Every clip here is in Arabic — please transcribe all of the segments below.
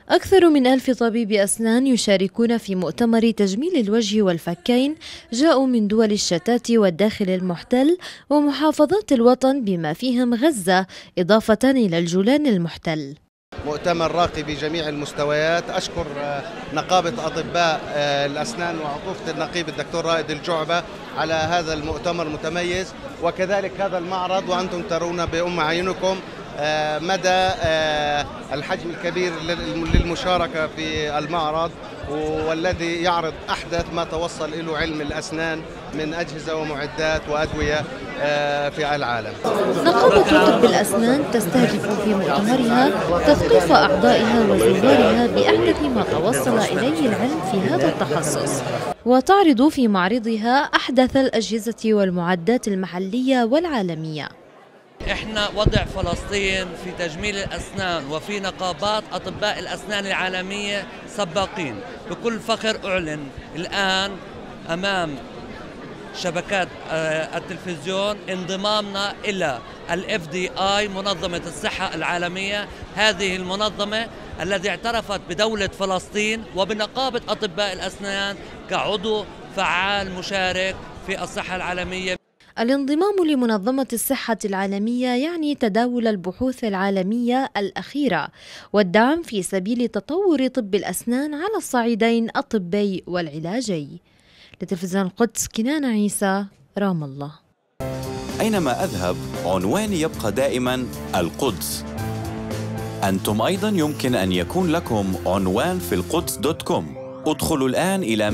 أكثر من 1000 طبيب أسنان يشاركون في مؤتمر تجميل الوجه والفكين جاءوا من دول الشتات والداخل المحتل ومحافظات الوطن بما فيهم غزة، إضافة إلى الجولان المحتل. مؤتمر راقي بجميع المستويات. أشكر نقابة أطباء الأسنان وعطوفة النقيب الدكتور رائد الجعبة على هذا المؤتمر المتميز، وكذلك هذا المعرض، وأنتم ترون بأم عينكم مدى الحجم الكبير للمشاركة في المعرض، والذي يعرض أحدث ما توصل إلى علم الأسنان من أجهزة ومعدات وأدوية في العالم. نقابة طب الأسنان تستهدف في مؤتمرها تثقيف أعضائها وزوارها بأحدث ما توصل إليه العلم في هذا التخصص، وتعرض في معرضها أحدث الأجهزة والمعدات المحلية والعالمية. احنا وضع فلسطين في تجميل الأسنان وفي نقابات أطباء الأسنان العالمية سباقين. بكل فخر أعلن الآن أمام شبكات التلفزيون انضمامنا إلى الFDI منظمة الصحة العالمية، هذه المنظمة التي اعترفت بدولة فلسطين وبنقابة أطباء الأسنان كعضو فعال مشارك في الصحة العالمية. الانضمام لمنظمة الصحة العالمية يعني تداول البحوث العالمية الأخيرة والدعم في سبيل تطور طب الأسنان على الصعيدين الطبي والعلاجي. لتلفزيون القدس، كنانة عيسى، رام الله. أينما أذهب عنواني يبقى دائما القدس. أنتم أيضا يمكن أن يكون لكم عنوان في القدس.com. ادخلوا الآن إلى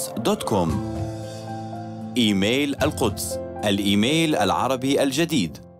mail.alquds.com. إيميل القدس، الإيميل العربي الجديد.